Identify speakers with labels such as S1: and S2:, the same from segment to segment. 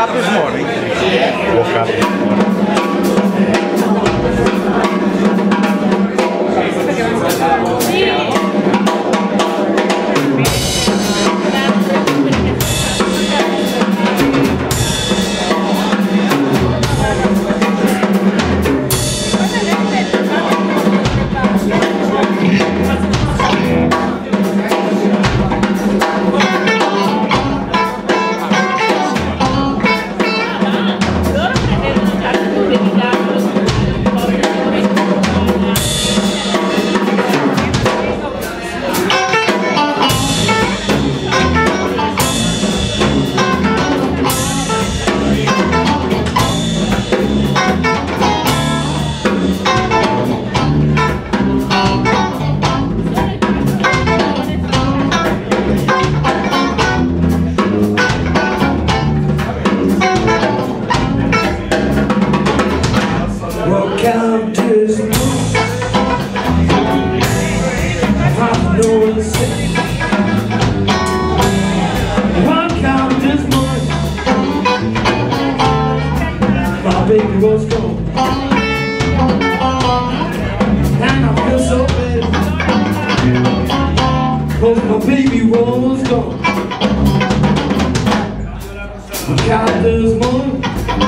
S1: up this morning. Woke up this morning.
S2: Welcome to this room. I know the same. Welcome to this morning. My baby was gone, and I feel so bad, 'cause my baby was gone. Welcome to this morning.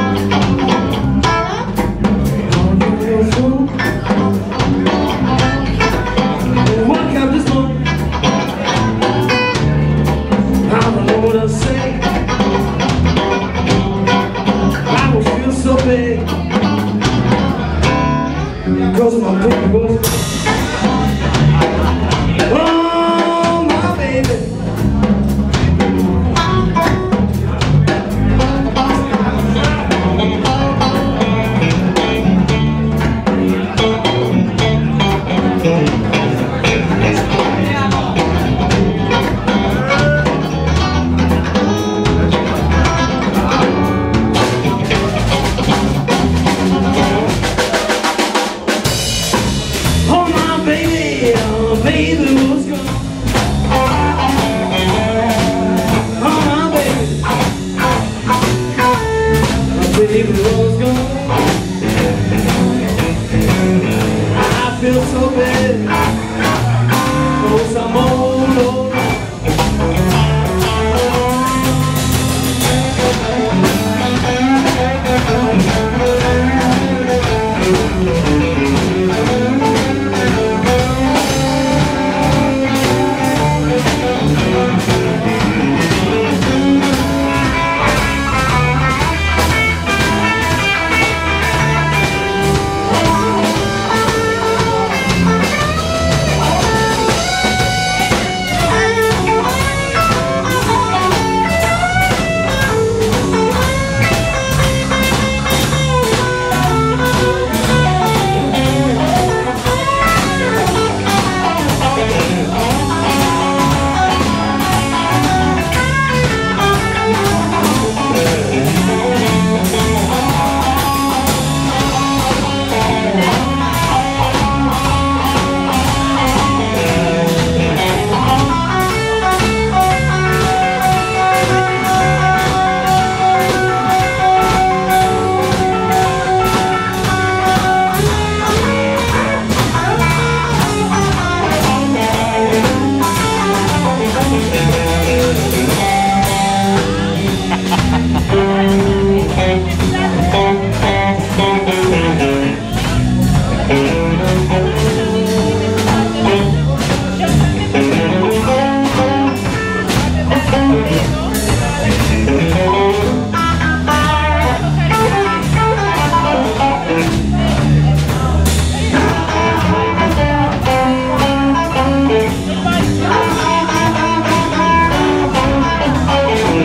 S2: Wake up this morning, I don't know what to say. I was feel so bad, 'cause my baby was gone. Oh, my baby. Baby was gone. Oh, my baby. My baby was gone. I feel so bad, 'cause I'm all alone.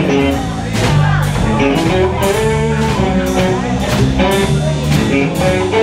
S3: Hey.